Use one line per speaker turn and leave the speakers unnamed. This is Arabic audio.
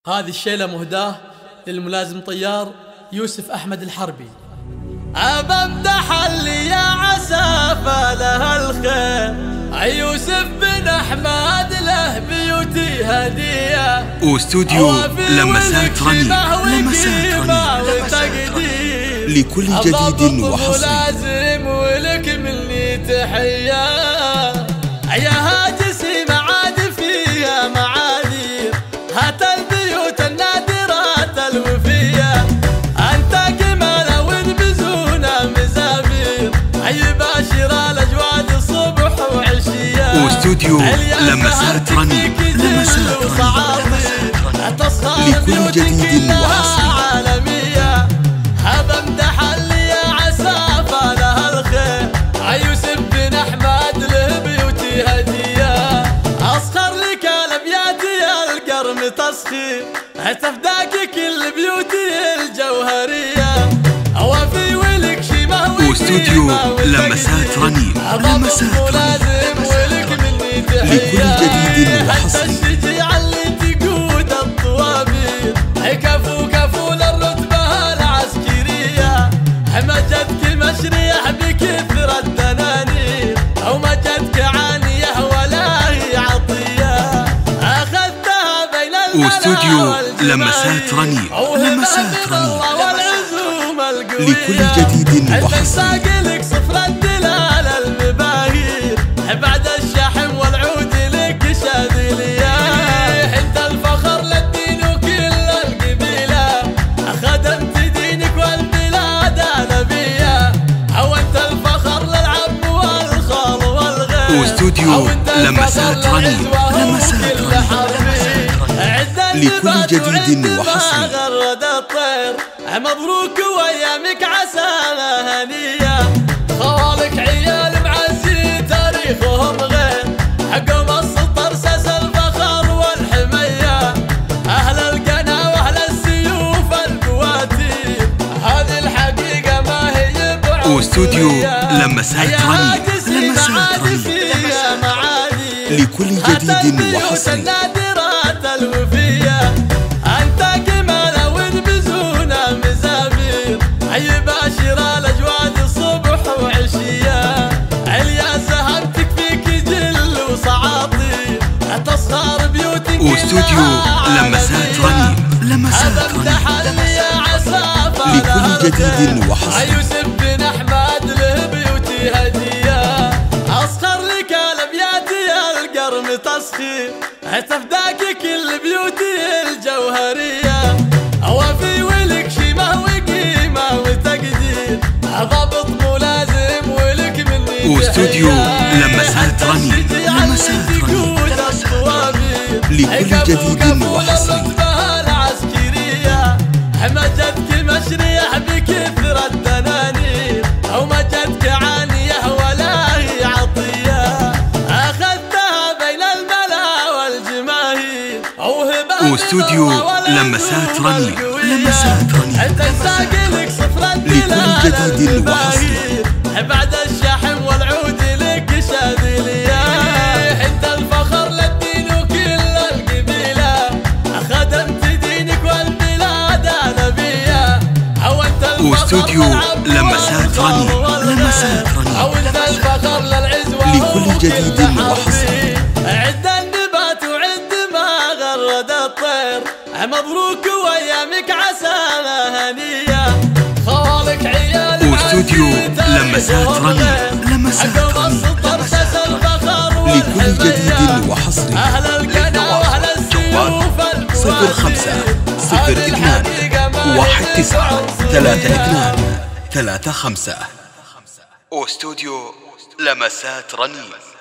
هذه الشيلة مهداة للملازم طيار يوسف أحمد الحربي.
أبمدح اللي يا عسى فله الخير يوسف بن أحمد له بيوتي هدية
واستوديو لمسات رنين لكل جديد وحصري.
لازم ولك مني تحية يا هاجسي معاد فيها معاذير هات البيوت النادرات الوفية أنت قمنا ونبزونا مزابير أي باشر الأجواد صبح وعشية.
واستوديو لمسات رنين لكل جديد وحصري.
عالمية أبمدح اللي يا عسى فله الخير يوسف بن أحمد له بيوتي هدية أسخر لك الأبيات يا القرم تسخير تفداك كل بيوتي الجوهرية وفي ولك شيمة
واستوديو لمسات رنين
ولك مني
لكل جديد وحصري.
الشجيع اللي تقود الطوابير كفو كفو للرتبة العسكرية مجدك مشريح بكثرة الدنانير أو مجدك عانية ولا هي عطية أخذتها بين
واستوديو لمسات رنين لكل جديد وحصري.
لك صفر الدلال المباهير بعد الشحم والعود لك شاذلية انت الفخر للدين وكل القبيلة خدمت دينك والبلاد نبية او انت الفخر للعم والخال والغير.
واستوديو لمسات رنين لكل جديد وحصري.
غرد الطير مبروك وايامك عساها هنيه خوالك عيال معزي تاريخهم غير حقهم السطر ساس الفخر والحميه اهل القنا واهل السيوف الكواتير هذه الحقيقه ما هي بعد.
واستوديو لمسات رنين لكل جديد وحصري.
الوفية أنت قمنا ونبزونا مزابير أي باشر الأجواد صبح وعشية عليا سهمتك فيك جل وصعاطير تصخر بيوتك.
واستوديو لمسات رنين لكل جديد وحصري.
يوسف بن أحمد له بيوتي هدية أسخر لك الأبيات يا القرم تسخير تفداك كل بيوتي الجوهرية وفي ولك شيمة وقيمة وتقدير ضابط ملازم ولك مني
واستوديو لمسات رنين لكل جديد وحصري.
العسكرية مجدك مشريح بكثرة الدنانير أو مجدك عانية ولا هي عطية أخذتها بين الملا والجماهير
واستوديو لمسات رنين
لك صفر
لكل جديد وحصري.
بعد الشحم والعود لك شاذلية انت الفخر للدين وكل القبيلة خدمت دينك والبلاد نبية او انت
واستوديو لمسات رنين
او انت الفخر للعز
لكل جديد وحصري.
عد النبات وعد ما غرد الطير مبروك وايامك عساها هنيه خوالك عيال.
واستوديو لمسات رنين لكل جديد وحصري.
أهل القنا وأهل السيوف
05 19 19 35. واستوديو لمسات رنين.